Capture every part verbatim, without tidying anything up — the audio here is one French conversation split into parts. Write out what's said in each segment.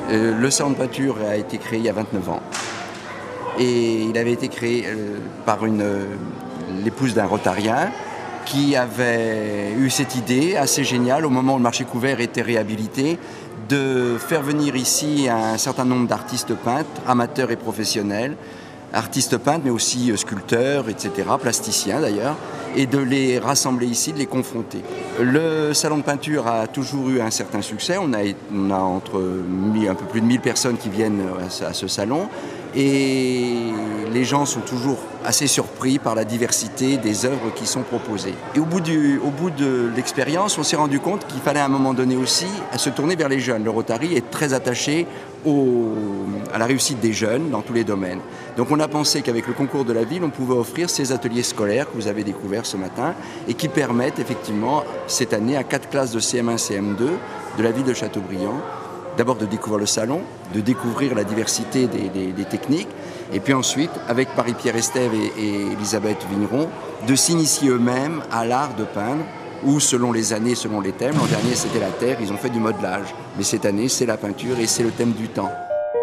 Euh, le salon de peinture a été créé il y a vingt-neuf ans et il avait été créé euh, par une, euh, l'épouse d'un rotarien qui avait eu cette idée assez géniale au moment où le marché couvert était réhabilité de faire venir ici un certain nombre d'artistes peintres, amateurs et professionnels, artistes peintres mais aussi euh, sculpteurs, et cetera, plasticiens d'ailleurs, et de les rassembler ici, de les confronter. Le salon de peinture a toujours eu un certain succès, on a, on a entre un peu plus de mille personnes qui viennent à ce salon, et les gens sont toujours assez surpris par la diversité des œuvres qui sont proposées. Et au bout, du, au bout de l'expérience, on s'est rendu compte qu'il fallait à un moment donné aussi se tourner vers les jeunes. Le Rotary est très attaché au, à la réussite des jeunes dans tous les domaines. Donc on a pensé qu'avec le concours de la ville, on pouvait offrir ces ateliers scolaires que vous avez découverts ce matin et qui permettent effectivement cette année à quatre classes de C M un C M deux de la ville de Châteaubriand d'abord de découvrir le salon, de découvrir la diversité des, des, des techniques, et puis ensuite, avec Marie-Pierre Estève et, et Elisabeth Vigneron, de s'initier eux-mêmes à l'art de peindre, ou selon les années, selon les thèmes. L'an dernier, c'était la terre, ils ont fait du modelage. Mais cette année, c'est la peinture et c'est le thème du temps.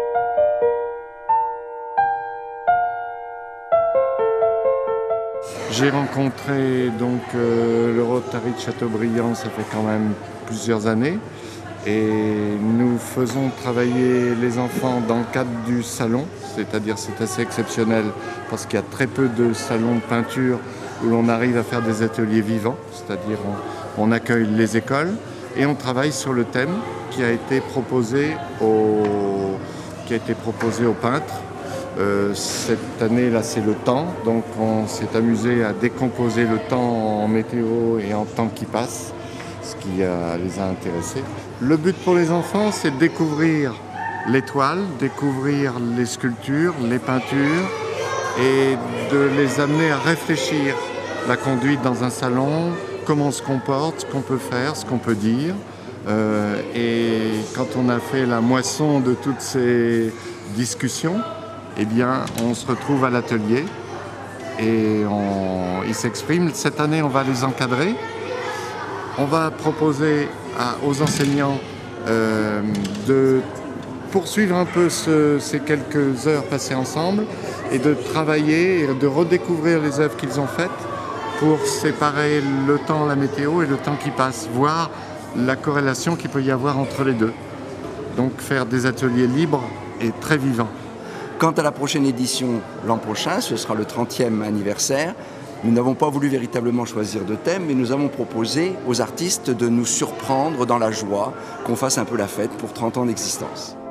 J'ai rencontré donc euh, le Rotary de Châteaubriand, ça fait quand même plusieurs années. Et nous faisons travailler les enfants dans le cadre du salon, c'est-à-dire c'est assez exceptionnel parce qu'il y a très peu de salons de peinture où l'on arrive à faire des ateliers vivants, c'est-à-dire on, on accueille les écoles et on travaille sur le thème qui a été proposé aux, qui a été proposé aux peintres. Euh, cette année-là, c'est le temps, donc on s'est amusé à décomposer le temps en météo et en temps qui passe, ce qui a, les a intéressés. Le but pour les enfants, c'est de découvrir les toiles, découvrir les sculptures, les peintures et de les amener à réfléchir la conduite dans un salon, comment on se comporte, ce qu'on peut faire, ce qu'on peut dire. Euh, et quand on a fait la moisson de toutes ces discussions, eh bien, on se retrouve à l'atelier et on, ils s'expriment. Cette année, on va les encadrer. On va proposer à, aux enseignants euh, de poursuivre un peu ce, ces quelques heures passées ensemble et de travailler et de redécouvrir les œuvres qu'ils ont faites pour séparer le temps, la météo et le temps qui passe, voir la corrélation qu'il peut y avoir entre les deux. Donc faire des ateliers libres et très vivants. Quant à la prochaine édition, l'an prochain, ce sera le trentième anniversaire. Nous n'avons pas voulu véritablement choisir de thème, mais nous avons proposé aux artistes de nous surprendre dans la joie, qu'on fasse un peu la fête pour trente ans d'existence.